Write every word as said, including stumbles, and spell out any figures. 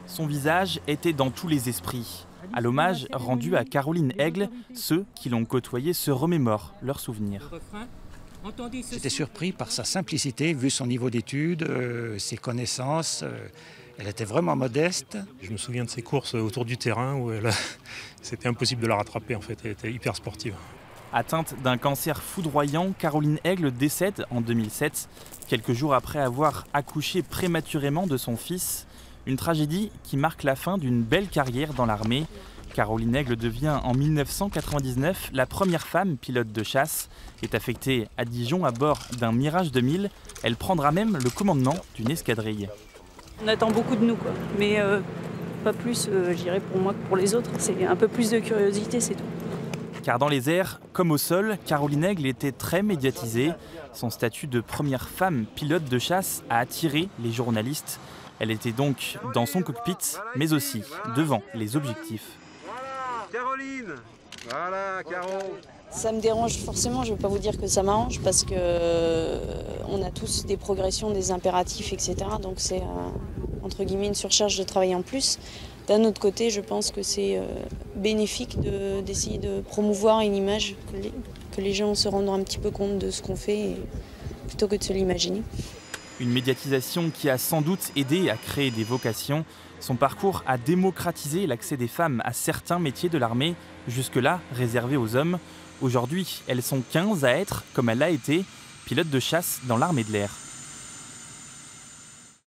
Son visage était dans tous les esprits. À l'hommage rendu à Caroline Aigle, ceux qui l'ont côtoyée se remémorent leurs souvenirs. J'étais surpris par sa simplicité, vu son niveau d'études, euh, ses connaissances. Euh, elle était vraiment modeste. Je me souviens de ses courses autour du terrain où elle, c'était impossible de la rattraper en fait. Elle était hyper sportive. Atteinte d'un cancer foudroyant, Caroline Aigle décède en deux mille sept, quelques jours après avoir accouché prématurément de son fils. Une tragédie qui marque la fin d'une belle carrière dans l'armée. Caroline Aigle devient en mille neuf cent quatre-vingt-dix-neuf la première femme pilote de chasse. Est affectée à Dijon à bord d'un Mirage deux mille. Elle prendra même le commandement d'une escadrille. On attend beaucoup de nous, quoi. Mais euh, pas plus, euh, je dirais, pour moi que pour les autres. C'est un peu plus de curiosité, c'est tout. Car dans les airs, comme au sol, Caroline Aigle était très médiatisée. Son statut de première femme pilote de chasse a attiré les journalistes. Elle était donc dans son cockpit, mais aussi devant les objectifs. Voilà, Caroline. Voilà, Caro. Ça me dérange forcément, je ne vais pas vous dire que ça m'arrange parce que euh, on a tous des progressions, des impératifs, et cetera. Donc c'est euh, entre guillemets une surcharge de travail en plus. D'un autre côté, je pense que c'est euh, bénéfique de, d'essayer de promouvoir une image, que les, que les gens se rendent un petit peu compte de ce qu'on fait, et, plutôt que de se l'imaginer. Une médiatisation qui a sans doute aidé à créer des vocations. Son parcours a démocratisé l'accès des femmes à certains métiers de l'armée, jusque-là réservés aux hommes. Aujourd'hui, elles sont quinze à être, comme elle l'a été, pilote de chasse dans l'armée de l'air.